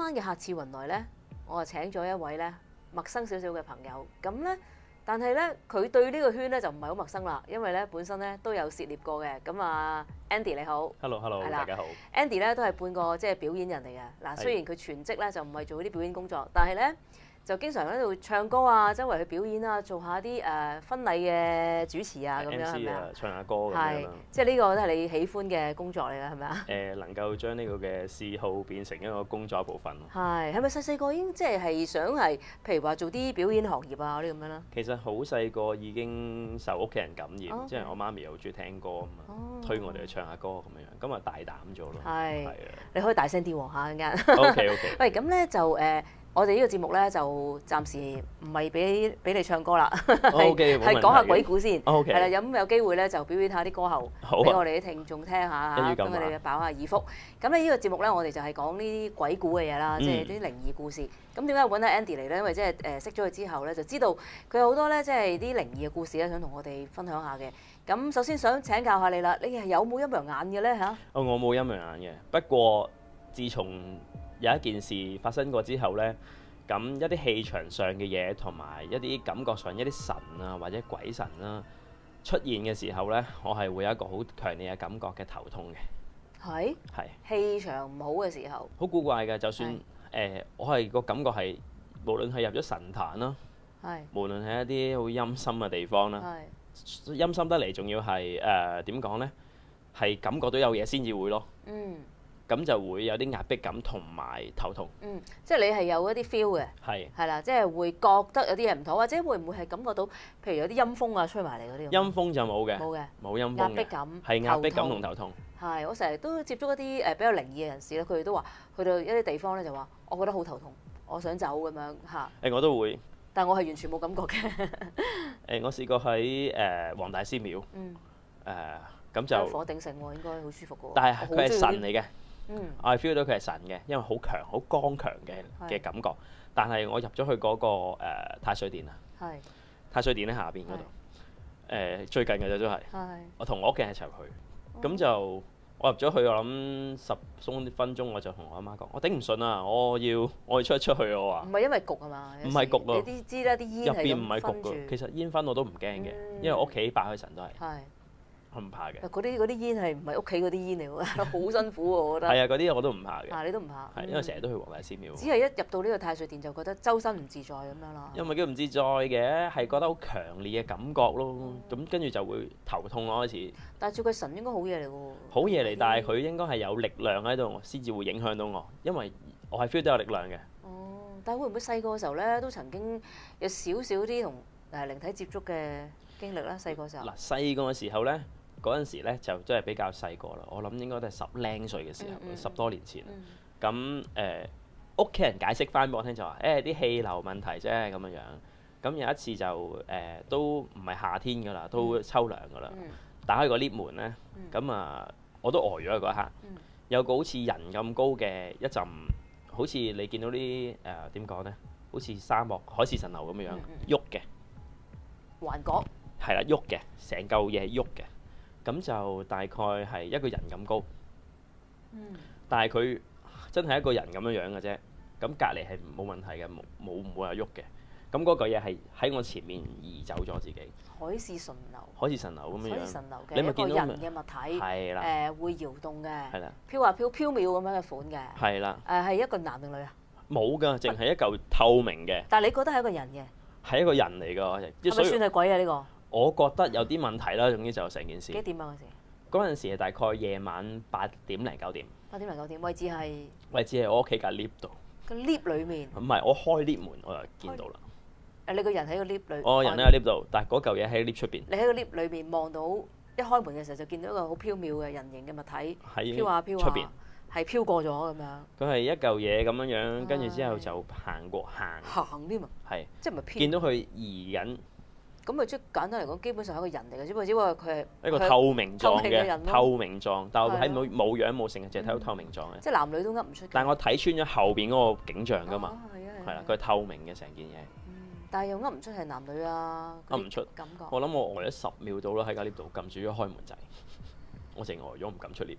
晚嘅客似雲來咧，我就請咗一位咧陌生少少嘅朋友，咁咧。但係咧，佢對呢個圈咧就唔係好陌生啦，因為咧本身咧都有涉獵過嘅。咁啊，Andy 你好 ，Hello，大家好。 Andy 咧都係半個即係表演人嚟嘅。嗱，雖然佢全職咧就唔係做呢啲表演工作，但係咧就經常喺度唱歌啊，周圍去表演啊，做下啲婚禮嘅主持啊咁樣係咪啊？ 唱下歌咁樣啦。 即係呢個都係你喜歡嘅工作嚟嘅係咪啊？ 能夠將呢個嘅嗜好變成一個工作一部分。 係咪細細個已經即係想係，譬如話做啲表演行業啊嗰啲咁樣啦？ 其實好細個已經受屋企人感染，即係我媽咪又好中意聽歌啊嘛，推我哋去唱下歌咁樣，咁啊大膽咗咯。係啊， 你可以大聲啲喎嚇陣間。 OK。 喂，咁咧就我哋呢個節目咧就暫時唔係俾你唱歌啦，係講下鬼故先。係啦，有機會咧就表演下啲歌喉俾我哋啲聽眾聽下嚇，咁我哋飽下耳福。咁咧呢個節目咧，我哋就係講呢啲鬼故嘅嘢啦，即係啲靈異故事。咁點解揾阿 Andy 嚟咧？因為即係識咗佢之後咧，就知道佢有好多咧，即係啲靈異嘅故事咧，想同我哋分享下嘅。咁首先想請教下你啦，你係有冇陰陽眼嘅咧嚇？ 我冇陰陽眼嘅，不過自從有一件事發生過之後咧，咁一啲氣場上嘅嘢同埋一啲感覺上一啲神啊或者鬼神啦出現嘅時候咧，我係會有一個好強烈嘅感覺嘅頭痛嘅。係氣場唔好嘅時候， 好古怪嘅。就算我係個感覺係，無論係入咗神壇啦，無論係一啲好陰森嘅地方啦，陰森得嚟，仲要係點講咧？係感覺到有嘢先至會咯。咁就會有啲壓迫感同埋頭痛。 即係你係有一啲 feel 嘅。係啦，即係會覺得有啲嘢唔妥，或者會唔會係感覺到，譬如有啲陰風啊吹埋嚟嗰啲？ 陰風就冇嘅。冇陰風嘅。壓迫感。 係壓迫感同頭痛。 係，我成日都接觸一啲比較靈異嘅人士咧，佢哋都話去到一啲地方咧就話，我覺得好頭痛，我想走咁樣嚇。 我都會。 但係我係完全冇感覺嘅。 我試過喺黃大仙廟。咁就火鼎盛喎，應該好舒服嘅喎。 但係佢係神嚟嘅。我係 feel 到佢係神嘅，因為好強、好剛強嘅感覺。但係我入咗去嗰個太歲殿啊，太歲殿喺下邊嗰度。最近嘅啫都係。我同我屋企人一齊去，咁就我入咗去，我諗10鬆分鐘，我就同我阿媽講：我頂唔順啊！我要出去我話。唔係因為焗啊嘛？ 唔係焗啊！ 你知啦，啲煙入邊唔係焗㗎。其實煙燻我都唔驚嘅，因為屋企拜開神都係。我唔怕嘅。 嗰啲煙係唔係屋企嗰啲煙嚟喎？好辛苦喎，我覺得。 係啊，嗰啲我都唔怕嘅。 你都唔怕？ 係因為成日都去黃大仙廟。 只係一入到呢個太歲殿就覺得周身唔自在咁樣啦。 因為叫唔自在嘅，係覺得好強烈嘅感覺咯。咁跟住就會頭痛咯開始。 但係做佢神應該好嘢嚟喎。好嘢嚟，但係佢應該係有力量喺度，先至會影響到我。因為我係 feel 到有力量嘅。 但係會唔會細個嘅時候咧，都曾經有少少啲同靈體接觸嘅經歷咧？細個時候。嗱， 細個嘅時候咧。嗰陣時咧就真係比較細個啦，我諗應該都係10零歲嘅時候，10多年前。咁屋企人解釋翻俾我聽就話啲氣流問題啫咁樣樣。咁有一次就都唔係夏天㗎啦，都秋涼㗎啦。打開個 lift 門咧，咁我都呆咗嗰一刻。有個好似人咁高嘅一陣，好似你見到啲點講咧，好似沙漠海市蜃樓咁樣樣喐嘅環角。 係啦，喐嘅，成嚿嘢喐嘅。咁就大概係一個人咁高，但係佢真係一個人咁樣樣嘅啫。咁隔離係冇問題嘅，冇唔會話喐嘅。咁嗰個嘢係喺我前面移走咗自己。 海市蜃樓。海市蜃樓咁樣樣。 海市蜃樓嘅一個人嘅物體。係啦。會搖動嘅。係啦。飄下飄縹咁樣嘅款嘅。係啦。係一個男定女啊？冇㗎，淨係一嚿透明嘅。但係你覺得係一個人嘅？係一個人嚟㗎。係咪算係鬼啊？呢個？我覺得有啲問題啦，總之就成件事。幾點啊嗰時？嗰陣時係大概夜晚8點零9點。8點零9點，位置係我屋企架 lift 度。個 lift 裡面？唔係，我開 lift 門我就見到啦。你個人喺個 lift 裏？我人喺個 lift 度，但係嗰嚿嘢喺 lift 出邊。你喺個 lift 裏面望到一開門嘅時候就見到一個好飄渺嘅人形嘅物體，飄下飄下，出邊係飄過咗咁樣。佢係一嚿嘢咁樣樣，跟住之後就行添啊！係，即係唔係飄？見到佢移緊。咁咪即係簡單嚟講，基本上係一個人嚟嘅，只不過佢係一個透明狀嘅透明狀，但係我睇唔到冇樣冇成嘅，淨係睇到透明狀嘅。即係男女都噏唔出。但係我睇穿咗後邊嗰個景象㗎嘛，係啦，佢係透明嘅成件嘢。但係又噏唔出係男女啊，噏唔出感覺。我諗我呆咗10秒到啦，喺架 lift 度撳住咗開門掣，我淨呆咗唔敢出 lift。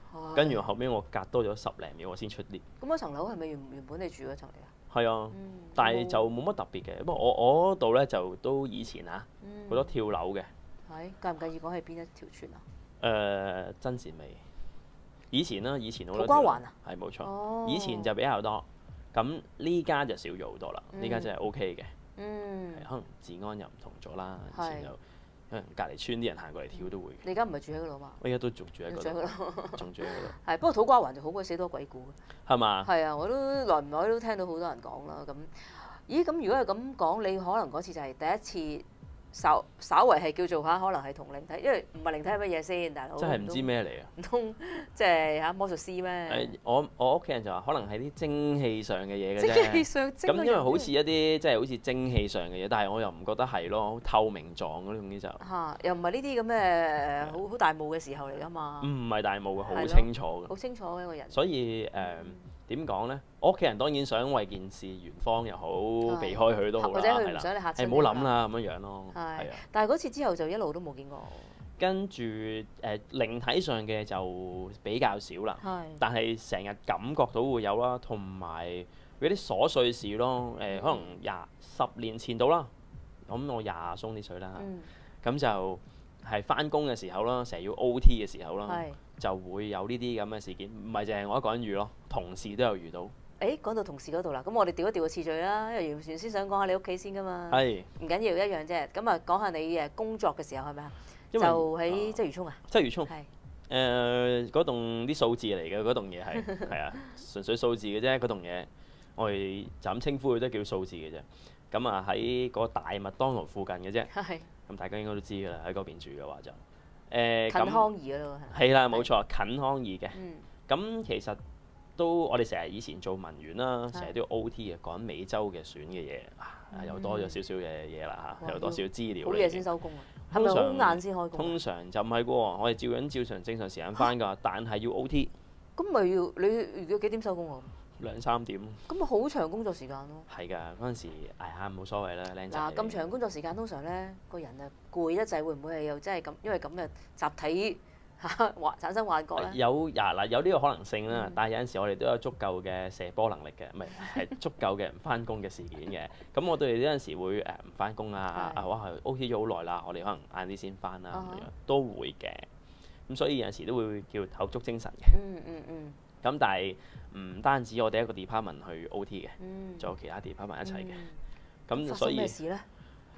跟住後尾我隔多咗10零秒我先出 lift。 咁嗰層樓係咪原本你住嗰層嚟啊？ 係啊，但係就冇乜特別嘅。不過我嗰度咧就都以前好多跳樓嘅。 係介唔介意講係邊一條村啊？ 真善美。以前好多。 土瓜灣啊？ 係冇錯。以前就比較多，咁呢家就少咗好多啦。呢家真係 OK 嘅。可能治安又唔同咗啦。以前就可能隔離村啲人行過嚟跳都會。 你而家唔係住喺嗰度嘛？ 我而家都仲住喺嗰度。仲住喺嗰度。 係，不過土瓜灣就好鬼死多鬼故。 係嘛？ 係啊，我都耐唔耐都聽到好多人講啦。咁，咦？咁如果係咁講，你可能嗰次就係第一次。稍為係叫做嚇，可能係同靈體，因為唔係靈體係乜嘢先，大佬。真係唔知咩嚟啊！ 唔通即係嚇魔術師咩？ 我屋企人就話可能係啲精氣上嘅嘢嘅啫。 精氣上咁因為好似一啲即係好似精氣上嘅嘢，但係我又唔覺得係咯，透明狀嗰啲總之就嚇，又唔係呢啲咁嘅好大霧嘅時候嚟㗎嘛。 唔係大霧嘅，好清楚嘅。 好清楚嘅一個人。 所以點講咧？我屋企人當然想為件事圓方又好，避開佢都好啦， 或者佢唔想你嚇親。 唔好諗啦，咁樣樣咯。係啊。 但係嗰次之後就一路都冇見過。 跟住靈體上嘅就比較少啦。但係成日感覺到會有啦，同埋嗰啲瑣碎事咯。可能10年前到啦，咁我20鬆啲水啦。咁就係翻工嘅時候啦，成日要 OT 嘅時候啦。就會有呢啲咁嘅事件，唔係淨係我一個人遇咯，同事都有遇到。 講到同事嗰度啦，咁我哋調一調個次序啦，因為原先想講下你屋企先㗎嘛。係。唔緊要，一樣啫。咁啊，講下你工作嘅時候係咪啊？就喺鰂魚涌啊。鰂魚涌。係。嗰棟啲數字嚟嘅，嗰棟嘢係啊，純粹數字嘅啫，嗰棟嘢我哋就咁稱呼佢都叫數字嘅啫。咁啊喺個大麥當勞附近嘅啫。係。咁大家應該都知㗎啦，喺嗰邊住嘅話就。 近康怡嗰度係啦，冇錯，近康怡嘅。咁其實都我哋成日以前做文員啦，成日都要 OT 嘅，趕美洲嘅選嘅嘢，又多咗少少嘅嘢啦嚇，又多少資料。 好夜先收工啊？係咪好晏先開工？ 通常就唔係喎，我哋照常正常時間翻㗎，但係要 OT。 咁咪要你要幾點收工啊 ？2、3點。 咁咪好長工作時間咯。 係㗎，嗰陣時捱下冇所謂啦，靚仔。 嗱，咁長工作時間通常咧個人啊攰得滯，會唔會係又真係咁？因為咁嘅集體產生幻覺咧？ 有有呢個可能性啦，但係有陣時我哋都有足夠嘅射波能力嘅，唔係足夠嘅唔翻工嘅事件嘅。咁我哋有陣時會唔翻工啊，哇 OT 咗好耐啦，我哋可能晏啲先翻啦咁樣，都會嘅。咁所以有陣時都會叫透足精神嘅。咁但係唔單止我哋一個 department 去 OT 嘅，仲有其他 department 一齊嘅。咁所以咩事咧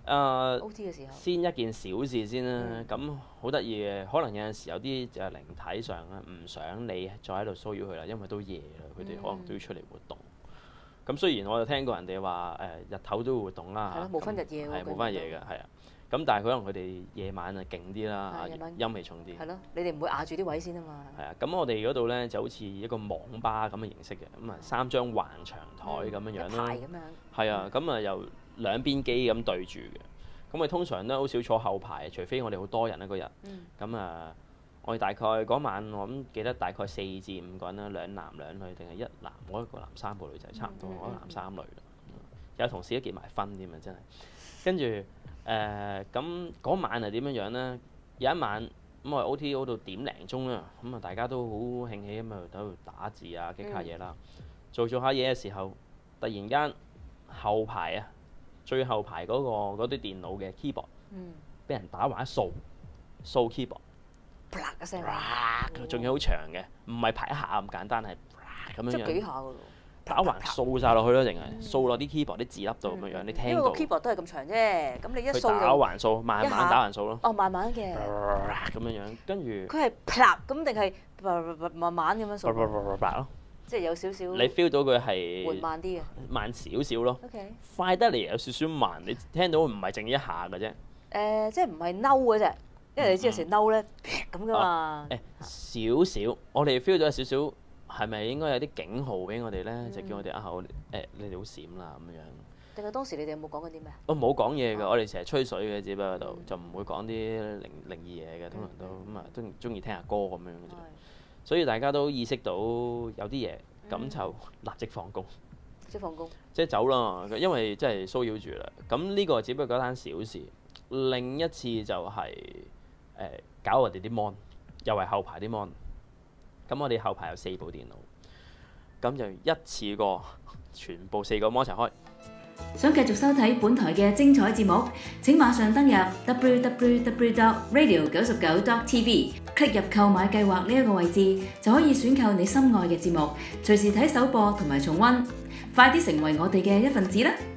？OT 嘅時候先一件小事先啦。咁好得意嘅，可能有陣時有啲就係靈體上咧，唔想你再喺度騷擾佢啦，因為都夜啦，佢哋可能都要出嚟活動。咁雖然我就聽過人哋話日頭都會活動啦嚇， 冇分日夜係冇分日夜嘅，係啊。咁但係可能佢哋夜晚啊勁啲啦，陰氣重啲。 係咯，你哋唔會壓住啲位先啊嘛。 係啊，咁我哋嗰度咧就好似一個網吧咁嘅形式嘅，咁啊3張橫長台咁樣樣啦。 一排咁樣。 係啊，咁啊由兩邊機咁對住嘅，咁我哋通常都好少坐後排，除非我哋好多人一個日。咁啊，我哋大概嗰晚我諗記得大概4至5個人啦，2男2女定係1男，我一個男3個女仔，差唔多，我一男3女啦。有同事都結埋婚添啊，真係。跟住咁嗰晚係點樣樣咧？有一晚咁我 OT 到點零鐘啦，咁啊大家都好興起咁啊喺度打字啊，擊下嘢啦。做下嘢嘅時候，突然間後排啊，最後排嗰啲電腦嘅 keyboard，俾人打橫掃 keyboard， 啪一聲， 仲要好長嘅，唔係排一下咁簡單，係咁樣樣。 即係幾下㗎喎。 打橫掃晒落去咯，淨係掃落啲 keyboard 啲字粒度咁樣樣，你聽到。因為個 keyboard 都係咁長啫，咁你一掃就打橫掃，慢慢打橫掃咯。 哦，慢慢嘅。 咁樣樣，跟住。 佢係啪咁定係慢慢咁樣掃？ 咯。 即係有少少。 你 feel 到佢係。 緩慢啲嘅。 慢少少咯。 OK。 快得嚟有少少慢，你聽到唔係淨一下嘅啫。 即係唔係嬲嘅啫，因為你知有時嬲咧咁噶嘛。 少少，我哋 feel 到有少少。係咪應該有啲警號俾我哋咧？就叫我哋你哋好閃啦咁樣。 定係當時你哋有冇講緊啲咩？ 我冇講嘢㗎，我哋成日吹水嘅，只不過度就唔會講啲靈異嘢嘅，通常都咁啊，都中意聽下歌咁樣嘅啫。所以大家都意識到有啲嘢，咁就立即放工。 即放工。即走啦，因為真係騷擾住啦。咁呢個只不過嗰單小事，另一次就係搞我哋啲 mon，又係後排啲 mon。 咁我哋後排有4部電腦，咁就一次過全部4個芒一齊開。 想繼續收睇本台嘅精彩節目，請馬上登入 www.radio99.tv， click 入購買計劃呢一個位置，就可以選購你心愛嘅節目，隨時睇首播同埋重溫。快啲成為我哋嘅一份子啦！